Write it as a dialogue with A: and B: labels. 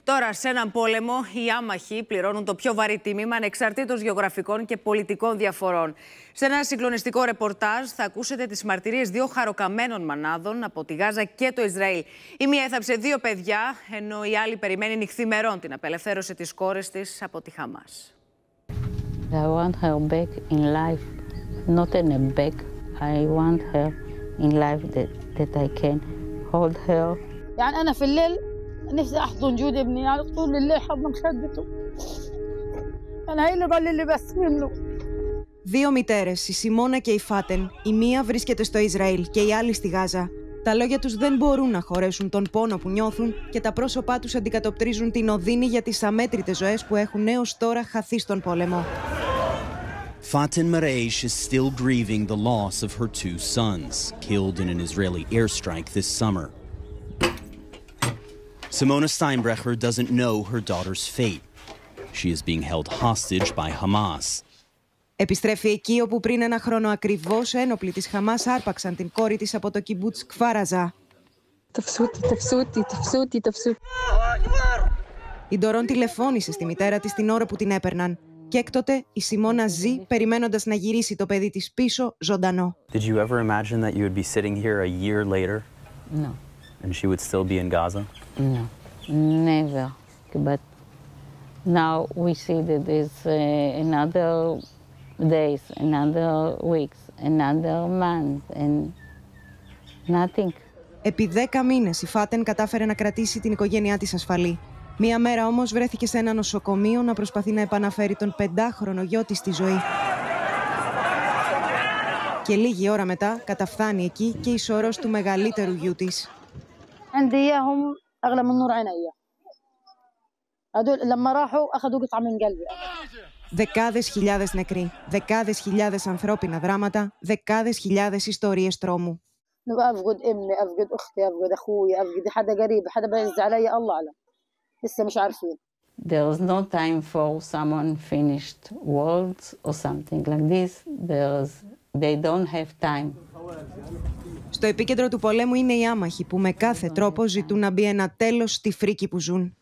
A: Τώρα, σε έναν πόλεμο, οι άμαχοι πληρώνουν το πιο βαρύ τίμημα ανεξαρτήτως γεωγραφικών και πολιτικών διαφορών. Σε ένα συγκλονιστικό ρεπορτάζ θα ακούσετε τις μαρτυρίες 2 χαροκαμένων μανάδων από τη Γάζα και το Ισραήλ. Η μία έθαψε 2 παιδιά, ενώ η άλλη περιμένει νυχθημερών την απελευθέρωση της κόρης της από τη Χαμάς.
B: I want her back in life, not in a bag. I want her in life that I can hold her.
C: يعني أنا في الليل نفسي أحضن جود ابني، يعني طول الليل حضن شدته. أنا هي اللي ضل لي بس منه.
D: 2 μητέρες, η Σιμώνα και η Φάτεν. Η μία βρίσκεται στο Ισραήλ και η άλλη στη Γάζα. Τα λόγια τους δεν μπορούν να χωρέσουν τον πόνο που νιώθουν και τα πρόσωπά τους αντικατοπτρίζουν την οδύνη για τις αμέτρητες ζωές που έχουν έως τώρα χαθεί στον πόλεμο.
E: Faten Mereish is still grieving the loss of her 2 sons, killed in an Israeli airstrike this summer. Simona Steinbrecher doesn't know her daughter's fate. She is being held hostage by Hamas.
D: Επιστρέφει εκεί όπου πριν 1 χρόνο ακριβώς ένοπλοι της Χαμάς άρπαξαν την κόρη της από το κιμπούτς Κφάραζα. Η Ντορόν τηλεφώνησε στη μητέρα της την ώρα που την έπαιρναν. Και έκτοτε η Σιμώνα ζει περιμένοντας να γυρίσει το παιδί της πίσω ζωντανό.
F: Did you ever imagine that you would be sitting here a year later?
B: No.
F: And she would still be in Gaza?
B: No, never. But now we see that there's another days, another weeks, another month and nothing.
D: Επί 10 μήνες η Φάτεν κατάφερε να κρατήσει την οικογένειά της ασφαλή. Μία μέρα όμως βρέθηκε σε ένα νοσοκομείο να προσπαθεί να επαναφέρει τον 5χρονο γιο της στη ζωή. Και λίγη ώρα μετά καταφθάνει εκεί και η σωρός του μεγαλύτερου γιού της. Δεκάδες χιλιάδες νεκροί, δεκάδες χιλιάδες ανθρώπινα δράματα, δεκάδες χιλιάδες ιστορίες τρόμου.
B: There was no time for someone finished words or something like this. They don't have time.
D: Στο επίκεντρο του πολέμου είναι οι άμαχοι που με κάθε τρόπο ζητούν να μπει ένα τέλος στη φρίκη που ζουν.